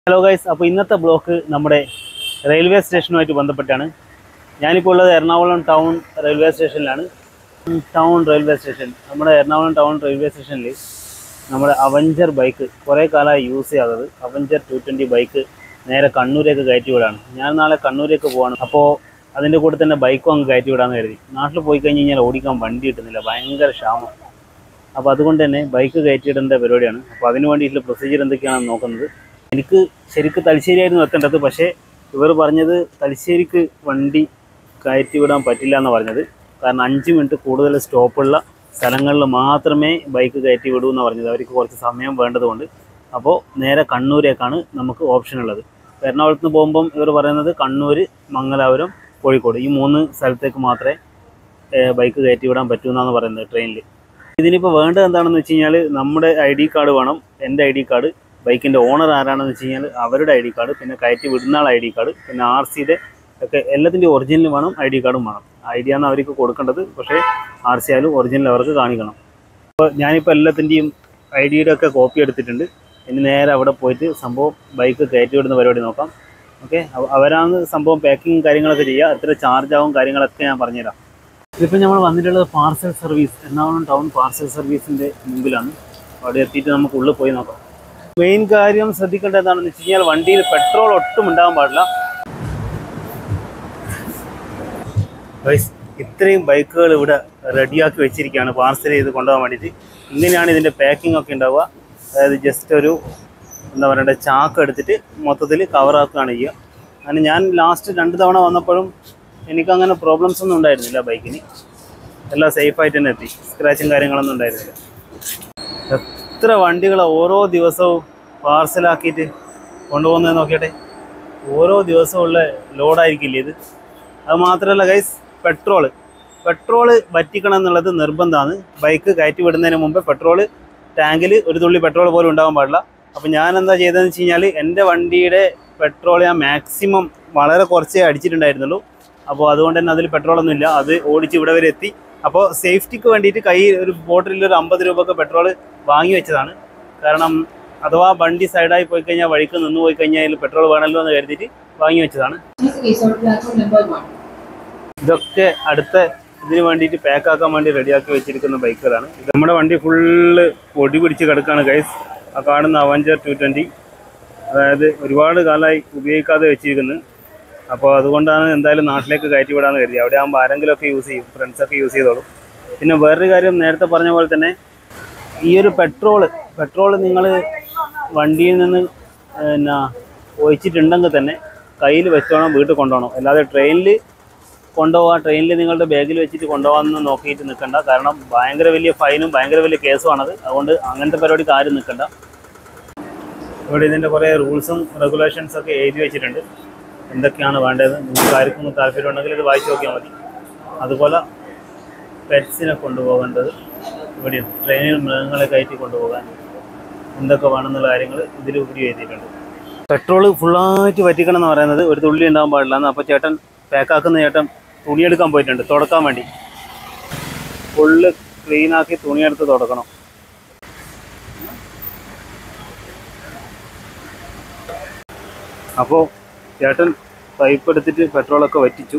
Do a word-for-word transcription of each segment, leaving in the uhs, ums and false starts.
Hello guys, അപ്പോൾ ഇന്നത്തെ block നമ്മുടെ റെയിൽവേ സ്റ്റേഷനുമായിട്ട് ബന്ധപ്പെട്ടാണ്. ഞാനിപ്പോൾ ഉള്ളത് എറണാകുളം ടൗൺ റെയിൽവേ സ്റ്റേഷനിലാണ്. ടൗൺ റെയിൽവേ സ്റ്റേഷൻ നമ്മുടെ എറണാകുളം ടൗൺ റെയിൽവേ സ്റ്റേഷനിൽ നമ്മുടെ അവഞ്ചർ ബൈക്ക് കുറേ കാലമായി യൂസ് ചെയ്യാത്തത് അവഞ്ചർ ടു ട്വൻറ്റി ബൈക്ക് നേരെ കണ്ണൂരേക്ക് കയറ്റി വിടാണ്. ഞാൻ നാളെ കണ്ണൂരേക്ക് പോവാണ്. അപ്പോൾ അതിൻ്റെ കൂടെ തന്നെ ബൈക്കും അങ്ങ് കയറ്റി വിടാമെന്ന് കരുതി. നാട്ടിൽ പോയി കഴിഞ്ഞ് കഴിഞ്ഞാൽ ഓടിക്കാൻ വണ്ടി കിട്ടുന്നില്ല, ഭയങ്കര ക്ഷാമം. അപ്പോൾ അതുകൊണ്ട് തന്നെ ബൈക്ക് കയറ്റിയിടേണ്ട പരിപാടിയാണ്. അപ്പോൾ അതിന് വേണ്ടിയിട്ടുള്ള പ്രൊസീജിയർ എന്തൊക്കെയാണെന്ന് നോക്കുന്നത്. എനിക്ക് ശരിക്കും തലശ്ശേരിയായിരുന്നു എത്തേണ്ടത്, പക്ഷേ ഇവർ പറഞ്ഞത് തലശ്ശേരിക്ക് വണ്ടി കയറ്റി വിടാൻ പറ്റില്ല എന്ന് പറഞ്ഞത്. കാരണം അഞ്ച് മിനിറ്റ് കൂടുതൽ സ്റ്റോപ്പുള്ള സ്ഥലങ്ങളിൽ മാത്രമേ ബൈക്ക് കയറ്റി വിടൂ എന്ന് പറഞ്ഞത്. അവർക്ക് കുറച്ച് സമയം വേണ്ടതുകൊണ്ട്. അപ്പോൾ നേരെ കണ്ണൂരേക്കാണ് നമുക്ക് ഓപ്ഷൻ ഉള്ളത്. എറണാകുളത്ത് നിന്ന് പോകുമ്പം ഇവർ പറയുന്നത് കണ്ണൂർ, മംഗലാപുരം, കോഴിക്കോട് ഈ മൂന്ന് സ്ഥലത്തേക്ക് മാത്രമേ ബൈക്ക് കയറ്റി വിടാൻ പറ്റൂ എന്നാണ് പറയുന്നത് ട്രെയിനിൽ. ഇതിനിപ്പോൾ വേണ്ടത് എന്താണെന്ന് വെച്ച് കഴിഞ്ഞാൽ നമ്മുടെ ഐ ഡി കാർഡ് വേണം. എൻ്റെ ഐ ഡി കാർഡ്, ബൈക്കിൻ്റെ ഓണർ ആരാണെന്ന് വെച്ച് കഴിഞ്ഞാൽ അവരുടെ ഐ ഡി കാർഡ്, പിന്നെ കയറ്റി വിടുന്ന ആൾ ഐ ഡി കാർഡ്, പിന്നെ ആർ സിയുടെ ഒക്കെ എല്ലാത്തിൻ്റെയും ഒറിജിനൽ വേണം, ഐ ഡി കാർഡും വേണം. ഐ ഡി ആണ് അവർക്ക് കൊടുക്കേണ്ടത്, പക്ഷേ ആർ സി ആയാലും ഒറിജിനൽ അവർക്ക് കാണിക്കണം. അപ്പോൾ ഞാനിപ്പോൾ എല്ലാത്തിൻ്റെയും ഐ ഡിയുടെ ഒക്കെ കോപ്പി എടുത്തിട്ടുണ്ട്. ഇനി നേരെ അവിടെ പോയിട്ട് സംഭവം ബൈക്ക് കയറ്റി വിടുന്ന പരിപാടി നോക്കാം. ഓക്കെ, അവരാണ് സംഭവം പാക്കിങ് കാര്യങ്ങളൊക്കെ ചെയ്യുക. എത്ര ചാർജ് ആവും കാര്യങ്ങളൊക്കെ ഞാൻ പറഞ്ഞുതരാം. ഇതിപ്പോൾ നമ്മൾ വന്നിട്ടുള്ളത് parcel service, Ernakulam town parcel സർവീസിൻ്റെ മുമ്പിലാണ്. അവിടെ എത്തിയിട്ട് നമുക്ക് ഉള്ളിൽ പോയി നോക്കാം. മെയിൻ കാര്യം ശ്രദ്ധിക്കേണ്ടത് എന്താണെന്ന് വെച്ച് കഴിഞ്ഞാൽ വണ്ടിയിൽ പെട്രോൾ ഒട്ടും ഉണ്ടാകാൻ പാടില്ല. ഇത്രയും ബൈക്കുകൾ ഇവിടെ റെഡിയാക്കി വെച്ചിരിക്കുകയാണ് പാർസൽ ചെയ്ത് കൊണ്ടുപോകാൻ വേണ്ടിയിട്ട്. ഇങ്ങനെയാണ് ഇതിൻ്റെ പാക്കിംഗ് ഒക്കെ ഉണ്ടാവുക. അതായത് ജസ്റ്റ് ഒരു എന്താ പറയണ്ടേ ചാക്ക് എടുത്തിട്ട് മൊത്തത്തിൽ കവറാക്കുകയാണ് ചെയ്യുക. അങ്ങനെ ഞാൻ ലാസ്റ്റ് രണ്ട് തവണ വന്നപ്പോഴും എനിക്കങ്ങനെ പ്രോബ്ലംസ് ഒന്നും ഉണ്ടായിരുന്നില്ല. ബൈക്കിന് എല്ലാം സേഫായിട്ട് തന്നെ എത്തി, സ്ക്രാച്ചും കാര്യങ്ങളൊന്നും ഉണ്ടായിരുന്നില്ല. എത്ര വണ്ടികൾ ഓരോ ദിവസവും പാർസലാക്കിയിട്ട് കൊണ്ടുപോകുന്നത് നോക്കിയട്ടെ. ഓരോ ദിവസമുള്ള ലോഡായിരിക്കില്ല ഇത്. അത് മാത്രമല്ല ഗൈസ്, പെട്രോള് പെട്രോള് വറ്റിക്കണം എന്നുള്ളത് നിർബന്ധമാണ്. ബൈക്ക് കയറ്റി വിടുന്നതിന് മുമ്പ് പെട്രോള് ടാങ്കിൽ ഒരു തുള്ളി പെട്രോൾ പോലും ഉണ്ടാകാൻ പാടില്ല. അപ്പോൾ ഞാൻ എന്താ ചെയ്തതെന്ന് വെച്ച് കഴിഞ്ഞാൽ എൻ്റെ വണ്ടിയുടെ പെട്രോൾ ഞാൻ മാക്സിമം വളരെ കുറച്ചേ അടിച്ചിട്ടുണ്ടായിരുന്നുള്ളൂ. അപ്പോൾ അതുകൊണ്ട് തന്നെ അതിൽ പെട്രോളൊന്നും ഇല്ല. അത് ഓടിച്ച് ഇവിടെ വരെ എത്തി. അപ്പോൾ സേഫ്റ്റിക്ക് വേണ്ടിയിട്ട് കൈ ഒരു ബോട്ടിലിൽ ഒരു അമ്പത് രൂപക്ക് പെട്രോൾ വാങ്ങി വെച്ചതാണ്. കാരണം അഥവാ വണ്ടി സൈഡായി പോയി കഴിഞ്ഞാൽ, വഴിക്ക് നിന്ന് പോയി കഴിഞ്ഞാൽ പെട്രോൾ വേണമല്ലോ എന്ന് കരുതിയിട്ട് വാങ്ങി വെച്ചതാണ്. ഇതൊക്കെ അടുത്ത ഇതിന് വേണ്ടിയിട്ട് പാക്കാക്കാൻ വേണ്ടി റെഡിയാക്കി വെച്ചിരിക്കുന്ന ബൈക്കുകളാണ്. ഇത് നമ്മുടെ വണ്ടി ഫുള്ള് പൊടി പിടിച്ച് കിടക്കുകയാണ് ഗൈസ്. ആ കാണുന്ന അവഞ്ചർ ടു ട്വൻറ്റി, അതായത് ഒരുപാട് കാലമായി ഉപയോഗിക്കാതെ വെച്ചിരിക്കുന്നത്. അപ്പോൾ അതുകൊണ്ടാണ് എന്തായാലും നാട്ടിലേക്ക് കയറ്റി വിടാമെന്ന് കരുതി. അവിടെ ആകുമ്പോൾ ആരെങ്കിലുമൊക്കെ യൂസ് ചെയ്യും, ഫ്രണ്ട്സൊക്കെ യൂസ് ചെയ്തോളും. പിന്നെ വേറൊരു കാര്യം, നേരത്തെ പറഞ്ഞ പോലെ തന്നെ ഈ ഒരു പെട്രോള് പെട്രോള് നിങ്ങൾ വണ്ടിയിൽ നിന്ന് പിന്നെ ഒഴിച്ചിട്ടുണ്ടെങ്കിൽ തന്നെ കയ്യിൽ വെച്ചോണം, വീട്ടിൽ കൊണ്ടുപോകണം. അല്ലാതെ ട്രെയിനിൽ കൊണ്ടുപോകാം, ട്രെയിനിൽ നിങ്ങളുടെ ബാഗിൽ വെച്ചിട്ട് കൊണ്ടുപോകാമെന്ന് നോക്കിയിട്ട് നിൽക്കണ്ട. കാരണം ഭയങ്കര വലിയ ഫൈനും ഭയങ്കര വലിയ കേസുമാണത്. അതുകൊണ്ട് അങ്ങനത്തെ പരിപാടിക്ക് ആരും നിൽക്കണ്ട. ഇവിടെ ഇതിൻ്റെ കുറേ റൂൾസും റെഗുലേഷൻസൊക്കെ എഴുതി വെച്ചിട്ടുണ്ട്, എന്തൊക്കെയാണ് വേണ്ടത്. നിങ്ങൾക്ക് ആർക്കും താല്പര്യം ഉണ്ടെങ്കിൽ ഇത് വായിച്ച് നോക്കിയാൽ മതി. അതുപോലെ പെറ്റ്സിനെ കൊണ്ടുപോകേണ്ടത് ഇവിടെയാണ്. ട്രെയിനിൽ മൃഗങ്ങളെ കയറ്റി കൊണ്ടുപോകാൻ എന്തൊക്കെ വേണമെന്നുള്ള കാര്യങ്ങൾ ഇതിൽ കൂടി എഴുതിയിട്ടുണ്ട്. പെട്രോൾ ഫുള്ളായിട്ട് വറ്റിക്കണം എന്ന് പറയുന്നത് ഒരു തുള്ളി ഉണ്ടാകാൻ പാടില്ല എന്ന്. അപ്പോൾ ചേട്ടൻ പാക്കാക്കുന്ന ചേട്ടൻ തുണിയെടുക്കാൻ പോയിട്ടുണ്ട് തുടക്കാൻ വേണ്ടി. ഫുള്ള് ക്ലീനാക്കി തുണിയെടുത്ത് തുടക്കണം. അപ്പോൾ ചേട്ടൻ പൈപ്പ് എടുത്തിട്ട് പെട്രോളൊക്കെ വറ്റിച്ചു.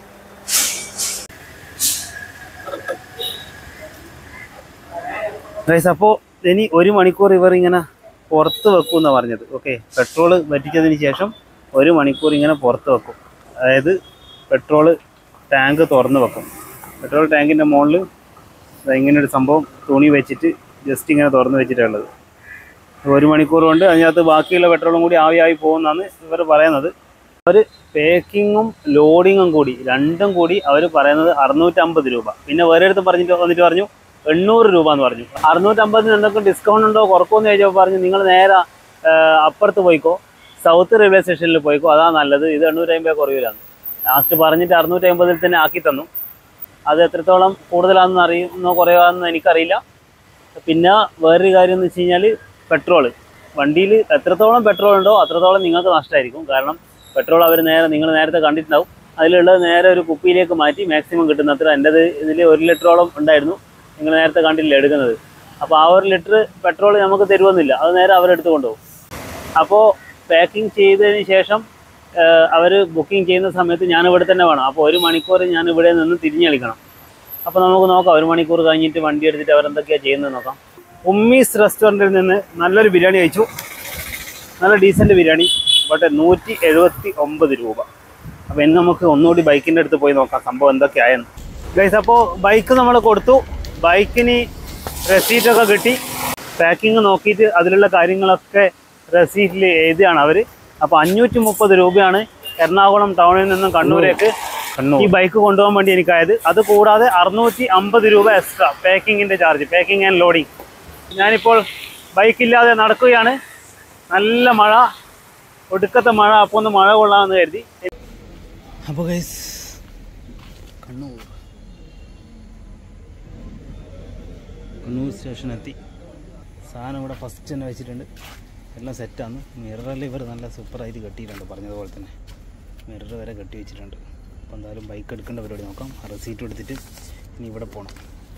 ഗൈസ്, അപ്പോൾ ഇനി ഒരു മണിക്കൂർ ഇവർ ഇങ്ങനെ പുറത്ത് വെക്കും എന്നാണ് പറഞ്ഞത്. ഓക്കെ, പെട്രോൾ വറ്റിച്ചതിന് ശേഷം ഒരു മണിക്കൂർ ഇങ്ങനെ പുറത്ത് വെക്കും. അതായത് പെട്രോള് ടാങ്ക് തുറന്ന് വെക്കും. പെട്രോൾ ടാങ്കിൻ്റെ മുകളിൽ ഇങ്ങനൊരു സംഭവം തുണി വെച്ചിട്ട് ജസ്റ്റ് ഇങ്ങനെ തുറന്ന് വെച്ചിട്ടുള്ളത്. ഒരു മണിക്കൂർ കൊണ്ട് അതിനകത്ത് ബാക്കിയുള്ള പെട്രോളും കൂടി ആവിയായി പോകുമെന്നാണ് ഇവർ പറയുന്നത്. അവർ പാക്കിങ്ങും ലോഡിങ്ങും കൂടി രണ്ടും കൂടി അവർ പറയുന്നത് അറുന്നൂറ്റമ്പത് രൂപ. പിന്നെ വേറെ അടുത്ത് പറഞ്ഞിട്ട് വന്നിട്ട് പറഞ്ഞു എണ്ണൂറ് രൂപ എന്ന് പറഞ്ഞു. അറുന്നൂറ്റമ്പതിന് എന്തൊക്കെ ഡിസ്കൗണ്ട് ഉണ്ടോ കുറക്കുമെന്ന് ചോദിച്ചപ്പോൾ പറഞ്ഞു നിങ്ങൾ നേരെ അപ്പുറത്ത് പോയിക്കോ, സൗത്ത് റെയിൽവേ സ്റ്റേഷനിൽ പോയിക്കോ, അതാ നല്ലത്, ഇത് എണ്ണൂറ്റി അമ്പത് കുറവിലാണ്. ലാസ്റ്റ് പറഞ്ഞിട്ട് അറുന്നൂറ്റി അമ്പതിൽ തന്നെ ആക്കി തന്നു. അത് എത്രത്തോളം കൂടുതലാണെന്ന് അറിയുന്നോ കുറയാണെന്ന് എനിക്കറിയില്ല. പിന്നെ വേറൊരു കാര്യം എന്ന് വെച്ച് കഴിഞ്ഞാൽ പെട്രോള് വണ്ടിയിൽ എത്രത്തോളം പെട്രോൾ ഉണ്ടോ അത്രത്തോളം നിങ്ങൾക്ക് നഷ്ടമായിരിക്കും. കാരണം പെട്രോൾ അവർ നേരെ നിങ്ങൾ നേരത്തെ കണ്ടിട്ടുണ്ടാവും, അതിലുള്ളത് നേരെ ഒരു കുപ്പിയിലേക്ക് മാറ്റി മാക്സിമം കിട്ടുന്നത്ര. എൻ്റെത് ഇതിൽ ഒരു ലിറ്ററോളം ഉണ്ടായിരുന്നു, നിങ്ങൾ നേരത്തെ കണ്ടില്ല എടുക്കുന്നത്. അപ്പോൾ ആ ഒരു ലിറ്റർ പെട്രോൾ നമുക്ക് തരുമെന്നില്ല, അത് നേരെ അവരെടുത്ത് കൊണ്ടുപോകും. അപ്പോൾ പാക്കിംഗ് ചെയ്തതിന് ശേഷം അവർ ബുക്കിംഗ് ചെയ്യുന്ന സമയത്ത് ഞാൻ ഇവിടെ തന്നെ വേണം. അപ്പോൾ ഒരു മണിക്കൂർ ഞാൻ ഇവിടെ നിന്ന് തിരിഞ്ഞ് കളിക്കണം. അപ്പോൾ നമുക്ക് നോക്കാം, ഒരു മണിക്കൂർ കഴിഞ്ഞിട്ട് വണ്ടി എടുത്തിട്ട് അവരെന്തൊക്കെയാണ് ചെയ്യുന്നത് നോക്കാം. ഉമ്മീസ് റെസ്റ്റോറൻറ്റിൽ നിന്ന് നല്ലൊരു ബിരിയാണി കഴിച്ചു. നല്ല ഡീസൻറ്റ് ബിരിയാണി. ബട്ട് നൂറ്റി എഴുപത്തി ഒമ്പത് രൂപ. അപ്പോൾ ഇന്ന് നമുക്ക് ഒന്നുകൂടി ബൈക്കിൻ്റെ അടുത്ത് പോയി നോക്കാം സംഭവം എന്തൊക്കെയായെന്ന്. ഗൈസ്, അപ്പോൾ ബൈക്ക് നമ്മൾ കൊടുത്തു. ബൈക്കിന് റെസീറ്റൊക്കെ കിട്ടി. പാക്കിങ് നോക്കിയിട്ട് അതിലുള്ള കാര്യങ്ങളൊക്കെ റെസീറ്റിൽ എഴുതിയാണ് അവർ. അപ്പോൾ അഞ്ഞൂറ്റി മുപ്പത് രൂപയാണ് എറണാകുളം ടൗണിൽ നിന്നും കണ്ണൂരേക്ക് ഈ ബൈക്ക് കൊണ്ടുപോകാൻ വേണ്ടി എനിക്കായത്. അത് കൂടാതെ അറുന്നൂറ്റി അമ്പത് രൂപ എക്സ്ട്രാ പാക്കിങ്ങിൻ്റെ ചാർജ്, പാക്കിംഗ് ആൻഡ് ലോഡിങ്. ഞാനിപ്പോൾ ബൈക്കില്ലാതെ നടക്കുകയാണ്. നല്ല മഴ, ഒടുക്കത്തെ മഴ. അപ്പോൾ ഒന്ന് മഴ കൊള്ളാമെന്ന് കരുതി. അപ്പോൾ ഗൈസ്, കണ്ണൂർ കണ്ണൂർ സ്റ്റേഷനെത്തി. സാധനം ഇവിടെ ഫസ്റ്റ് തന്നെ വെച്ചിട്ടുണ്ട്. എല്ലാം സെറ്റാണ്. മിററിൽ ഇവർ നല്ല സൂപ്പറായിട്ട് കെട്ടിയിട്ടുണ്ട്, പറഞ്ഞതുപോലെ തന്നെ മിറർ വരെ കെട്ടി വെച്ചിട്ടുണ്ട്. അപ്പോൾ എന്തായാലും ബൈക്ക് എടുക്കേണ്ട പരിപാടി നോക്കാം. റെസീറ്റ് എടുത്തിട്ട് ഇനി ഇവിടെ പോകണം.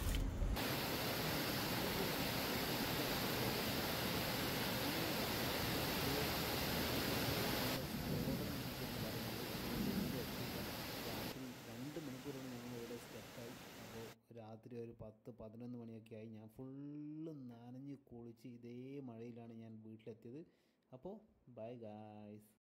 രണ്ട് മണിക്കൂറാണ് ഞങ്ങൾ ഇവിടെ സ്റ്റക്കായി. അപ്പോൾ രാത്രി ഒരു പത്ത് പതിനൊന്ന് മണിയൊക്കെ ആയി. ഞാൻ ഫുള്ള് നനഞ്ഞ് കുളിച്ച് ഇതേ മഴയിലാണ് ഞാൻ വീട്ടിലെത്തിയത്. അപ്പോൾ ബൈ ഗായ്സ്.